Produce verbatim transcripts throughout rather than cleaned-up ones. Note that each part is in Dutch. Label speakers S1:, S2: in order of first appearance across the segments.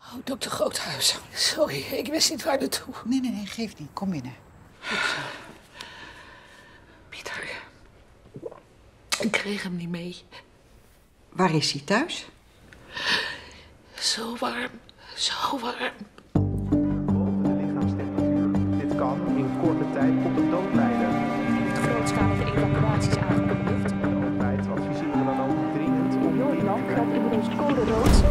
S1: Oh, dokter Groothuis. Sorry, ik wist niet waar naartoe.
S2: Nee, nee, nee, geef niet. Kom binnen. Goed zo.
S1: Pieter. Ik kreeg hem niet mee.
S2: Waar is hij, thuis?
S1: Zo warm, zo warm.
S3: Boven de lichaamstemperatuur. Dit kan in korte tijd tot de dood leiden.
S4: Grootschalige evacuaties aangekondigd.
S3: De overheid adviseren dan ook dringend om...
S4: Noordland geldt inmiddels code rood.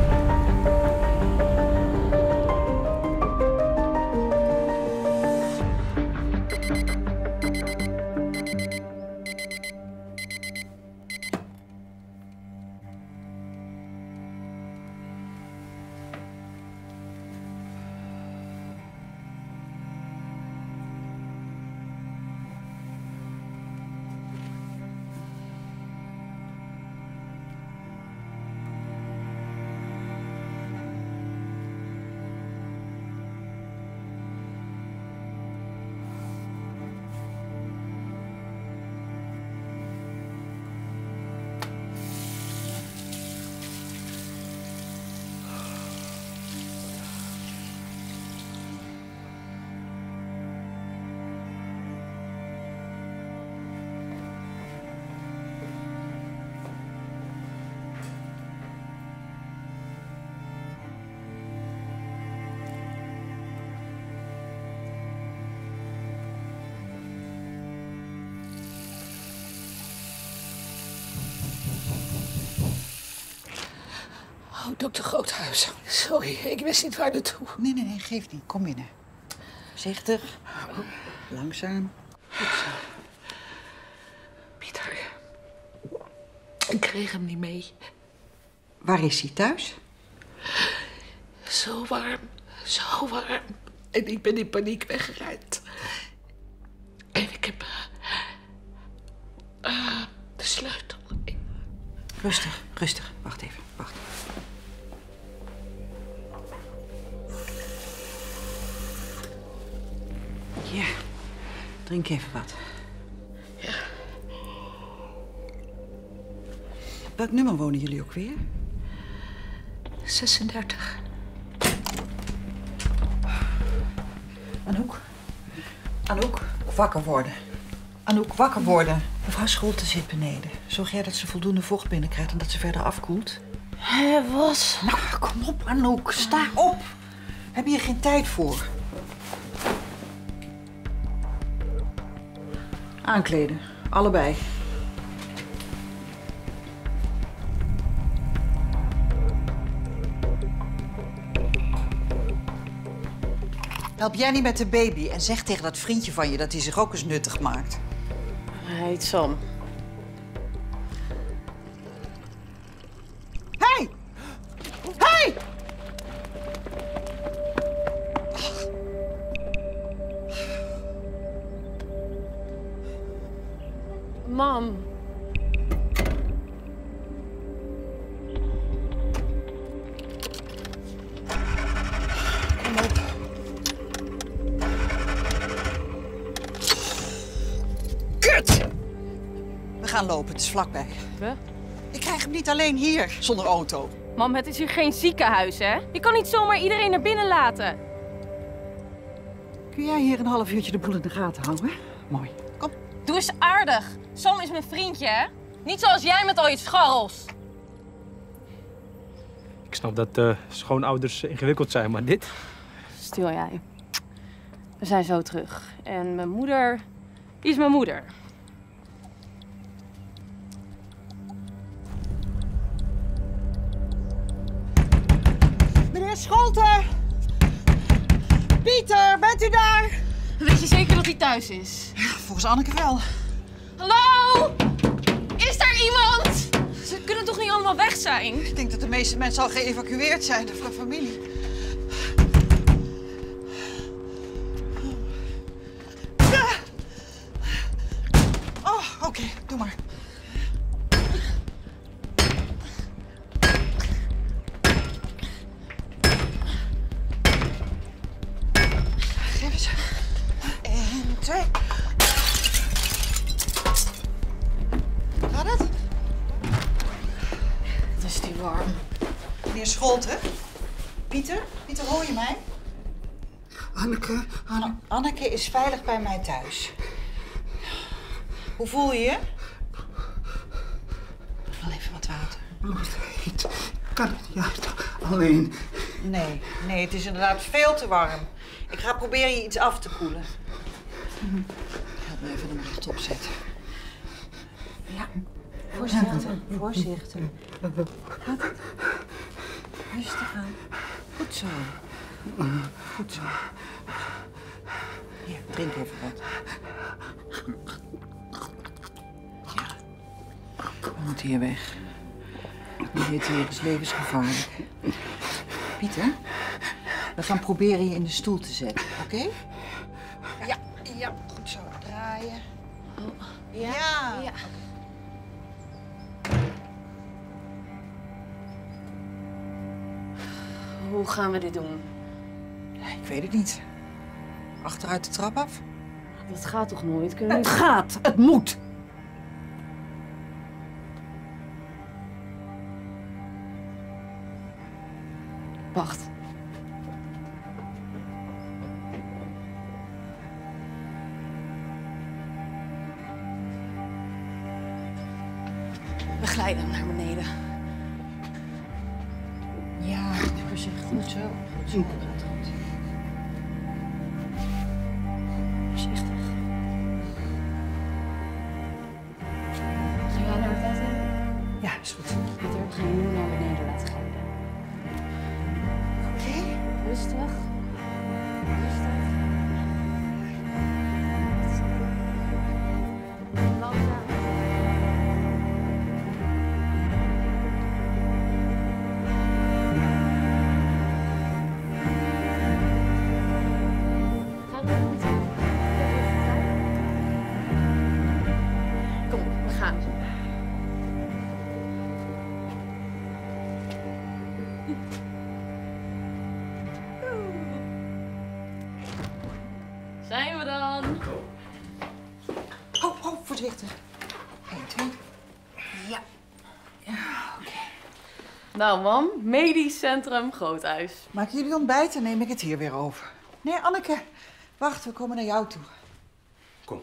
S1: Oh, dokter Groothuis. Sorry, ik wist niet waar naartoe.
S2: Nee, nee, nee, geef niet. Kom binnen. Voorzichtig. Langzaam. Goed zo.
S1: Pieter. Ik kreeg hem niet mee.
S2: Waar is hij, thuis?
S1: Zo warm, zo warm. En ik ben in paniek weggerend. En ik heb... Uh, de sleutel.
S2: Rustig, rustig. Wacht even, wacht. Ja, drink even wat.
S1: Ja.
S2: Welk nummer wonen jullie ook weer?
S1: zesendertig.
S2: Anouk. Anouk, wakker worden. Anouk, wakker worden. Mevrouw Scholte zit beneden. Zorg jij dat ze voldoende vocht binnenkrijgt en dat ze verder afkoelt?
S4: Hé, wat?
S2: Nou, kom op, Anouk. Sta op. We hebben hier geen tijd voor. Aankleden. Allebei. Help jij niet met de baby en zeg tegen dat vriendje van je dat hij zich ook eens nuttig maakt.
S4: Hij heet Sam.
S2: Hey! Hey!
S4: Mam.
S2: Kom op. Kut! We gaan lopen, het is vlakbij.
S4: We?
S2: Ik krijg hem niet alleen hier, zonder auto.
S4: Mam, het is hier geen ziekenhuis, hè? Je kan niet zomaar iedereen naar binnen laten.
S2: Kun jij hier een half uurtje de boel in de gaten houden? Mooi. Kom.
S4: Doe eens aardig. Sam is mijn vriendje, hè? Niet zoals jij met al je scharrels.
S5: Ik snap dat uh, schoonouders ingewikkeld zijn, maar dit...
S4: Stil jij. We zijn zo terug. En mijn moeder is mijn moeder.
S2: Meneer Scholte! Pieter, bent u daar?
S4: Weet je zeker dat hij thuis is?
S2: Ja, volgens Anneke wel.
S4: Hallo? Is daar iemand? Ze kunnen toch niet allemaal weg zijn?
S2: Ik denk dat de meeste mensen al geëvacueerd zijn voor familie. Oh, oké, okay, doe maar. Geef eens. Eén, twee. Gaat het?
S4: Wat is die warm.
S2: Meneer Scholte, Pieter? Pieter, hoor je mij?
S1: Anneke,
S2: Anne Anneke is veilig bij mij thuis. Hoe voel je je? Wel even wat water.
S1: bloedheet. Kan het juist alleen.
S2: Nee, nee, het is inderdaad veel te warm. Ik ga proberen je iets af te koelen. Help me even hem rechtop zetten. Ja, voorzichtig, voorzichtig. Gaat het? Rustig aan. Goed zo. Goed zo. Hier, drink even wat. Ja. We moeten hier weg. Die hitte hier is levensgevaarlijk. Pieter, we gaan proberen je in de stoel te zetten, oké? Okay? Ja, ja, goed zo. Draaien.
S4: Oh.
S2: Ja.
S4: Ja. ja. Hoe gaan we dit doen?
S2: Ik weet het niet. Achteruit de trap af?
S4: Dat gaat toch nooit? Kunnen we
S2: Het
S4: niet...
S2: gaat, het moet.
S4: Wacht. We glijden hem naar beneden.
S2: Ja, voorzichtig. Goed zo. Goed zo. Goed, goed.
S4: Voorzichtig. Ga jij naar het bed in?
S2: Ja, is goed.
S4: Pieter, we gaan je nu naar beneden laten glijden.
S2: Oké. Okay.
S4: Rustig. Rustig. Langzaam. Gaat het goed? Kom, we gaan. Zijn we dan?
S2: Oh, oh, voorzichtig. Eén, twee. Ja. Ja, oké. Okay.
S4: Nou, mam, medisch centrum Groothuis.
S2: Maken jullie ontbijt en neem ik het hier weer over. Nee, Anneke. Wacht, we komen naar jou toe.
S5: Kom.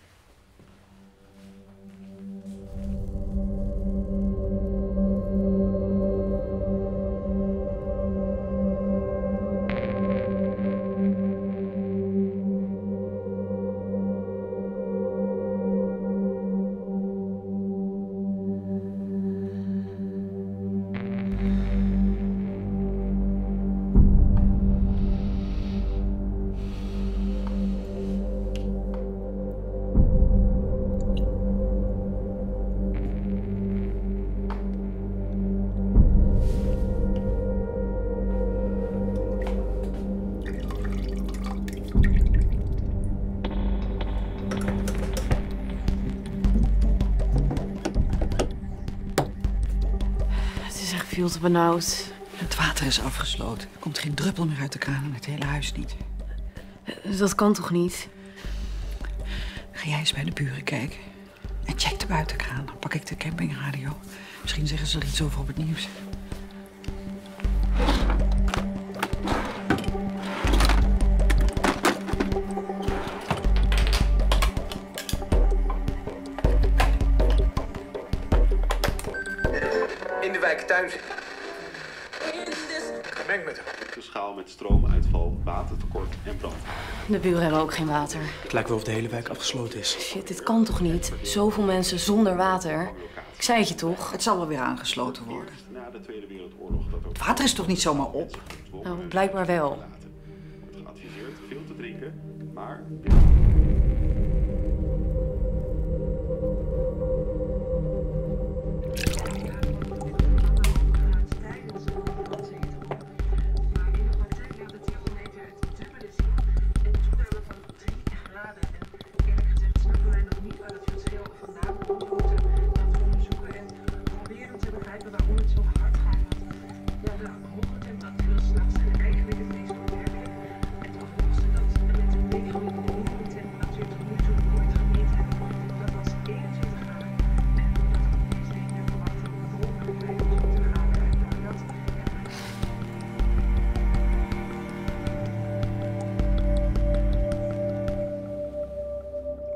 S4: Veel te benauwd.
S2: Het water is afgesloten. Er komt geen druppel meer uit de kraan en het hele huis niet.
S4: Dat kan toch niet?
S2: Ga jij eens bij de buren kijken. En check de buitenkraan. Dan pak ik de campingradio. Misschien zeggen ze er iets over op het nieuws.
S6: In de wijktuin.
S7: Gemengd met de schaal met stroomuitval, watertekort en brand.
S4: De buren hebben ook geen water.
S5: Het lijkt wel of de hele wijk afgesloten is.
S4: Shit, dit kan toch niet? Zoveel mensen zonder water. Ik zei het je toch?
S2: Het zal wel weer aangesloten worden.
S7: Na de Tweede Wereldoorlog dat ook
S2: Het water is toch niet zomaar op?
S4: Nou, blijkbaar wel.
S7: wordt geadviseerd veel te drinken, maar...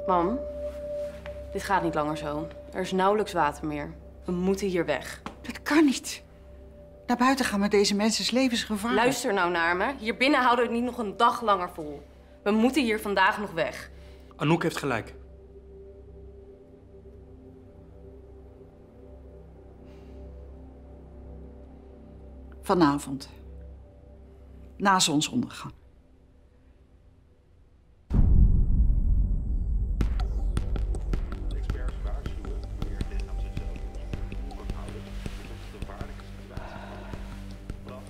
S4: Mam, dit gaat niet langer zo. Er is nauwelijks water meer. We moeten hier weg.
S2: Dat kan niet. Naar buiten gaan met deze mensen is levensgevaarlijk.
S4: Luister nou naar me. Hier binnen houden we het niet nog een dag langer vol. We moeten hier vandaag nog weg.
S5: Anouk heeft gelijk.
S2: Vanavond. Na zonsondergang.
S7: Experts waarschuwen wanneer het lichaam zichzelf ongevoelig kan houden. Tot een gevaarlijke situatie. Brand.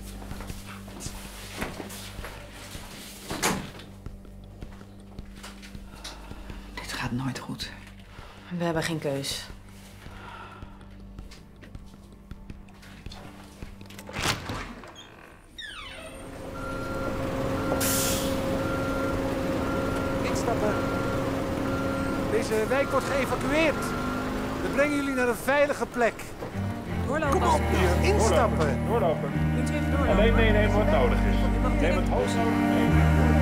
S2: Dit gaat nooit goed.
S4: We hebben geen keus.
S6: Instappen. Deze wijk wordt geëvacueerd. We brengen jullie naar een veilige plek.
S2: Doorlopen.
S6: Kom op hier, instappen.
S8: Doorlopen. Alleen meenemen wat nodig is. Neem het hoofd nodig mee.